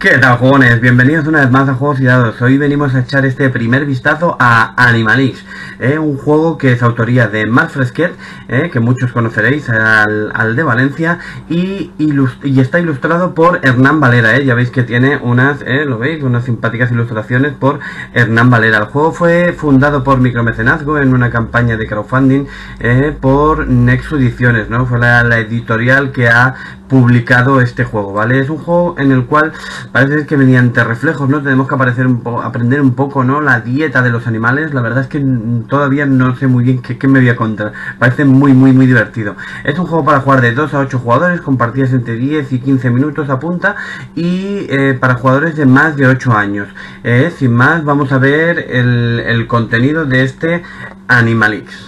¿Qué tal, jugones? Bienvenidos una vez más a Juegos y Dados. Hoy venimos a echar este primer vistazo a Animalix, un juego que es autoría de Marc Fresquet, que muchos conoceréis, al de Valencia, y está ilustrado por Hernán Valera. Ya veis que tiene unas, ¿lo veis? Unas simpáticas ilustraciones por Hernán Valera. El juego fue fundado por Micromecenazgo en una campaña de crowdfunding por Nexo Ediciones, ¿no? Fue la editorial que ha publicado este juego, ¿vale? Es un juego en el cual parece que mediante reflejos, ¿no? Tenemos que aprender un poco, ¿no? La dieta de los animales. La verdad es que todavía no sé muy bien qué me voy a contar. Parece muy divertido. Es un juego para jugar de 2 a 8 jugadores, con partidas entre 10 y 15 minutos a punta, y para jugadores de más de 8 años. Sin más, vamos a ver el contenido de este Animalix.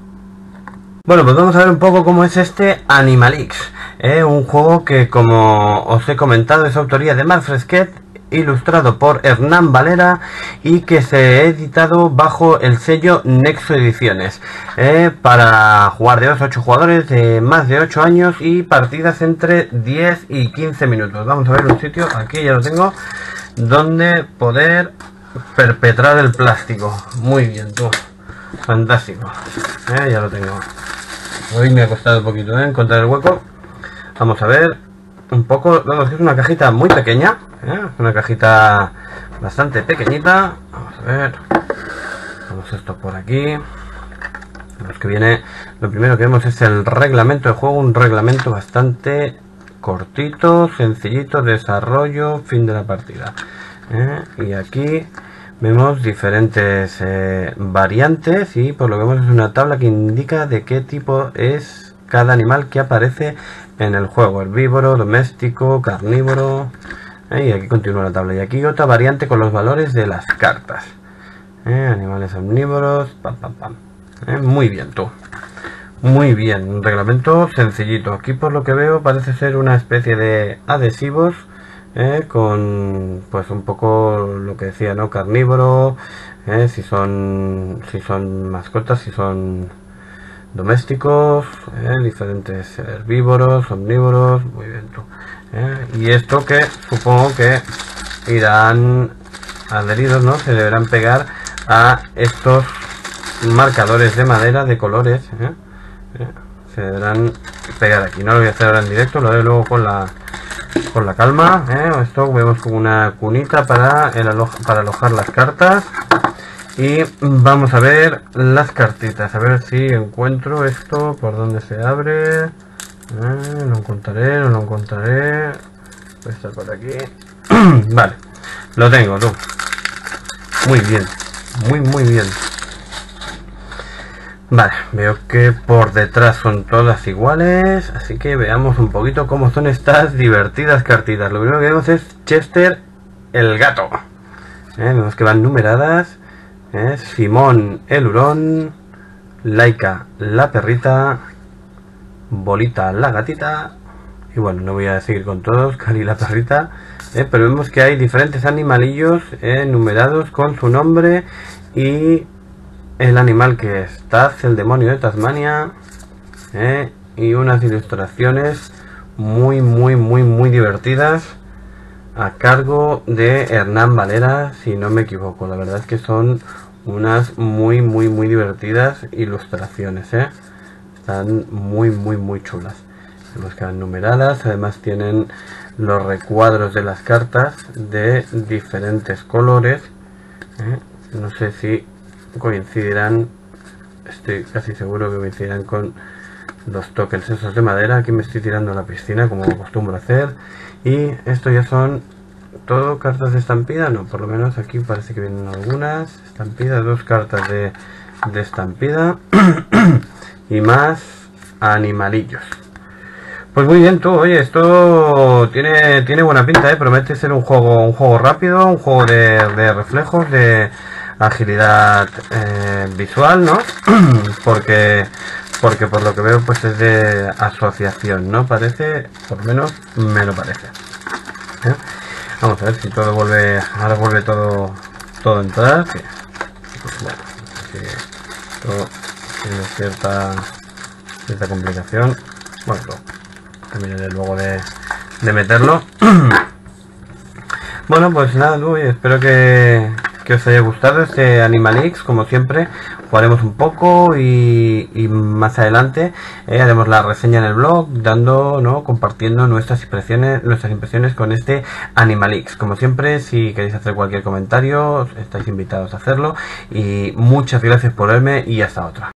Bueno, pues vamos a ver un poco cómo es este Animalix. Un juego que, como os he comentado, es autoría de Marc Fresquet, ilustrado por Hernán Valera y que se ha editado bajo el sello Nexo Ediciones, para jugar de 2 a 8 jugadores de más de 8 años y partidas entre 10 y 15 minutos. Vamos a ver un sitio, aquí ya lo tengo, donde poder perpetrar el plástico. Muy bien, tú. Fantástico. Ya lo tengo. Hoy me ha costado un poquito encontrar el hueco. Vamos a ver un poco. Vemos que es una cajita muy pequeña, una cajita bastante pequeñita. Vamos a ver. Vamos esto por aquí. Vemos que viene. Lo primero que vemos es el reglamento de juego, un reglamento bastante cortito, sencillito, desarrollo, fin de la partida. Y aquí vemos diferentes variantes, y por lo que vemos es una tabla que indica de qué tipo es cada animal que aparece en el juego: herbívoro, doméstico, carnívoro. Y aquí continúa la tabla. Y aquí otra variante con los valores de las cartas. Animales omnívoros. Pam, pam, pam. Muy bien, tú. Muy bien. Un reglamento sencillito. Aquí, por lo que veo, parece ser una especie de adhesivos, con pues un poco lo que decía, ¿no? Carnívoro, si son mascotas, si son domésticos, diferentes herbívoros, omnívoros. Muy bien, tú. Y esto que supongo que irán adheridos, ¿no? Se deberán pegar a estos marcadores de madera de colores, se deberán pegar aquí. No lo voy a hacer ahora en directo, lo haré luego con la calma. Esto vemos como una cunita para alojar las cartas. Y vamos a ver las cartitas, a ver si encuentro esto, por dónde se abre. Lo encontraré, no lo encontraré. Puede estar por aquí. Vale, lo tengo, tú. Muy bien, muy bien. Vale, veo que por detrás son todas iguales, así que veamos un poquito cómo son estas divertidas cartitas. Lo primero que vemos es Chester el gato. Vemos que van numeradas. Simón el hurón, Laika la perrita, Bolita la gatita. Y bueno, no voy a seguir con todos, Cari la perrita. Pero vemos que hay diferentes animalillos numerados con su nombre y el animal que es Taz, el demonio de Tasmania, y unas ilustraciones muy divertidas a cargo de Hernán Valera, si no me equivoco. La verdad es que son unas muy divertidas ilustraciones, están muy chulas. Vemos que van numeradas, además tienen los recuadros de las cartas de diferentes colores. No sé si coincidirán, estoy casi seguro que coincidirán con los tokens esos de madera. Aquí me estoy tirando a la piscina, como acostumbro hacer. Y esto ya son todo cartas de estampida, no, por lo menos aquí parece que vienen algunas estampidas, 2 cartas de estampida y más animalillos. Pues muy bien, tú. Oye, esto tiene buena pinta, promete ser un juego rápido, un juego de reflejos, de agilidad visual, ¿no? porque por lo que veo pues es de asociación, ¿no? Parece, por lo menos me lo parece. Vamos a ver si todo vuelve, ahora vuelve todo a entrar. Sí. Bueno, así todo tiene cierta complicación. Bueno, terminaré luego de meterlo. Bueno, pues nada, Luis, espero que os haya gustado este Animal X. Como siempre, jugaremos un poco y más adelante haremos la reseña en el blog, compartiendo nuestras impresiones con este Animal X. Como siempre, si queréis hacer cualquier comentario, estáis invitados a hacerlo. Y muchas gracias por verme y hasta otra.